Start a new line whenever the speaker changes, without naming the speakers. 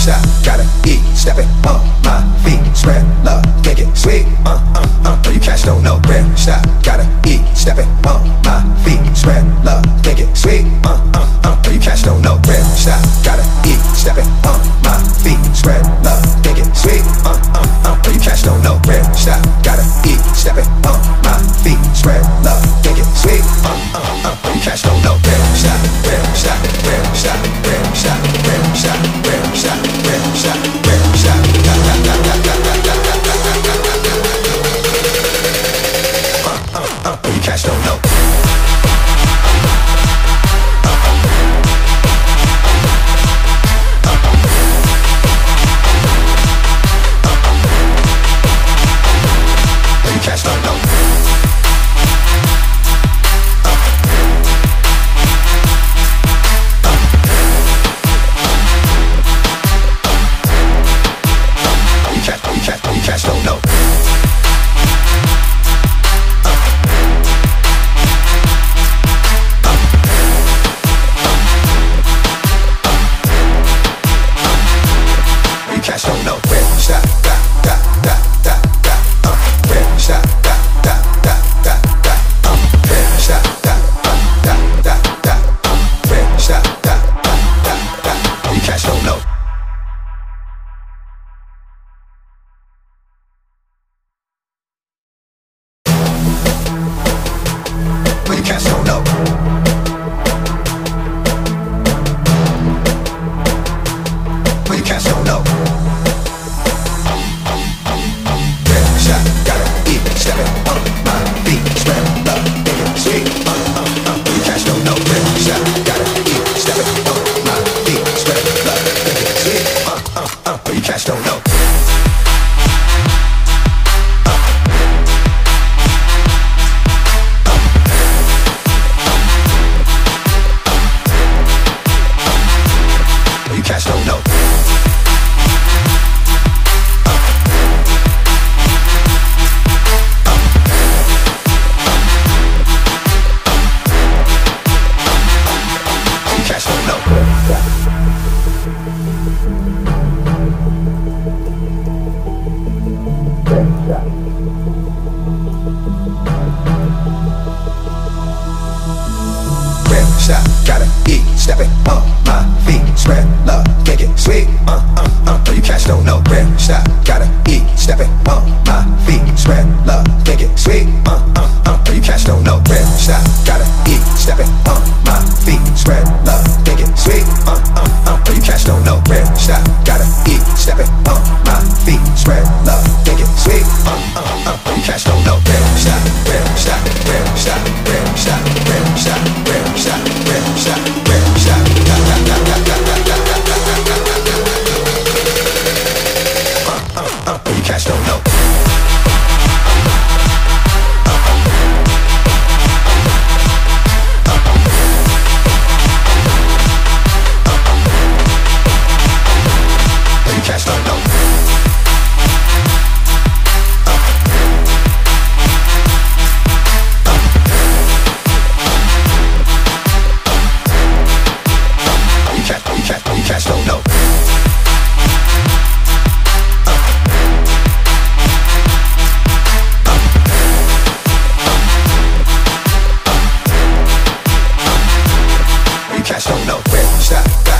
stop, gotta eat, stepping on my feet, spread love, make it sweet, you cash don't know, where stop, gotta eat, stepping on my feet, spread love, make it sweet, you cash don't know, where stop, gotta eat, stepping on my feet, spread love, make it sweet, you cash don't know, where stop, gotta eat, stepping on my feet, spread love, make it sweet, you cash don't know, where stop, where stop, where stop, where stop, where stop, where stop, where stop, where stop, you cash don't know. You cash don't know. You cash don't know. You cash don't know. Where stop, da da da da da. Where stop, da da da da da. Where stop, da da da da. Where stop, da da da da. You cash don't know. You cash don't know. You cash don't know. Red shot, gotta eat, stepping on my feet, spread love, make it sweet. You cash don't know. Red shot, gotta eat, stepping on my feet, spread love, make it sweet. You cash don't know. You cash don't know. You cash don't know. Red shot, gotta eat, stepping on my feet, spread love, make it sweet. You cash don't know. Red shot, gotta eat, stepping on my feet, spread love, make it sweet. You cash don't know. Red shot, gotta eat, stepping on my feet, spread love, make it sweet. You cash don't know. Red shot, gotta eat, stepping on my feet, spread love, make it sweet. You cash don't know. Red shot, red shot, red shot, red shot, red shot, red shot, red shot, red shot. You cash don't know. You cash don't know. You cash don't know. You cash don't know. Where stop.